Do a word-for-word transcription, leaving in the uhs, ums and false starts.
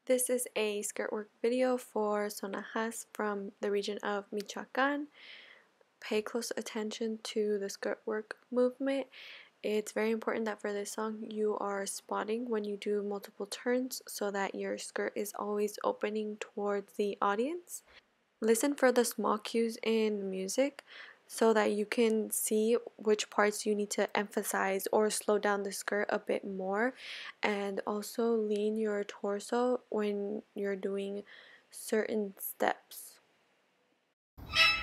This is a skirt work video for Sonajas from the region of Michoacan. Pay close attention to the skirt work movement. It's very important that for this song you are spotting when you do multiple turns so that your skirt is always opening towards the audience. Listen for the small cues in music so that you can see which parts you need to emphasize or slow down the skirt a bit more, and also lean your torso when you're doing certain steps.